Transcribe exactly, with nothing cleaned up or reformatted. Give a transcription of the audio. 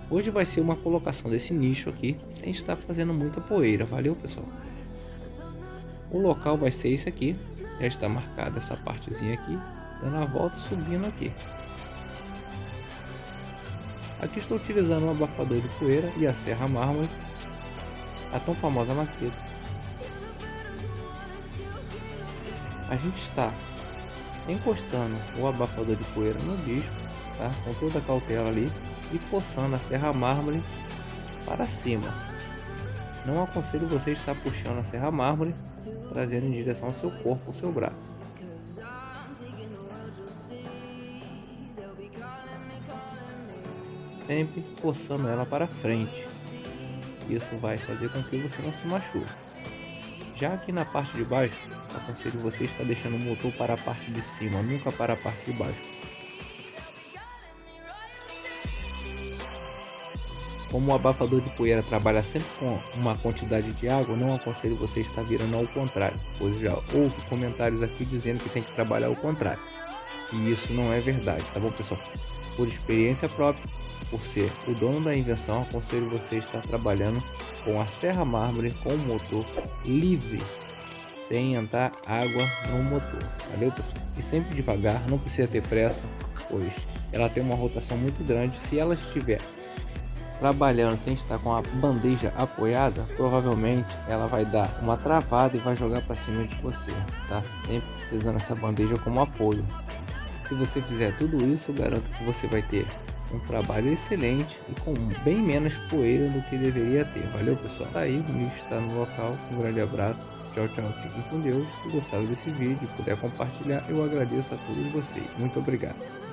Hoje vai ser uma colocação desse nicho aqui, sem estar fazendo muita poeira, valeu pessoal? O local vai ser esse aqui, já está marcada essa partezinha aqui, dando a volta e subindo aqui. Aqui estou utilizando um abafador de poeira e a serra mármore, a tão famosa maqueta. A gente está encostando o abafador de poeira no disco, tá? Com toda a cautela ali, e forçando a serra mármore para cima. Não aconselho você estar puxando a serra mármore, trazendo em direção ao seu corpo, ao seu braço. Sempre forçando ela para frente. Isso vai fazer com que você não se machuque. Já aqui na parte de baixo, aconselho você estar deixando o motor para a parte de cima, nunca para a parte de baixo. Como o abafador de poeira trabalha sempre com uma quantidade de água, não aconselho você estar virando ao contrário, pois já houve comentários aqui dizendo que tem que trabalhar ao contrário. E isso não é verdade, tá bom pessoal? Por experiência própria, por ser o dono da invenção, aconselho você estar trabalhando com a serra mármore com o motor livre, sem entrar água no motor, valeu pessoal? E sempre devagar, não precisa ter pressa, pois ela tem uma rotação muito grande. Se ela estiver trabalhando sem estar com a bandeja apoiada, provavelmente ela vai dar uma travada e vai jogar para cima de você, tá? Sempre utilizando essa bandeja como apoio. Se você fizer tudo isso, eu garanto que você vai ter um trabalho excelente e com bem menos poeira do que deveria ter. Valeu pessoal? Tá aí, o nicho está no local. Um grande abraço, tchau tchau, fiquem com Deus. Se gostaram desse vídeo e puder compartilhar, eu agradeço a todos vocês. Muito obrigado.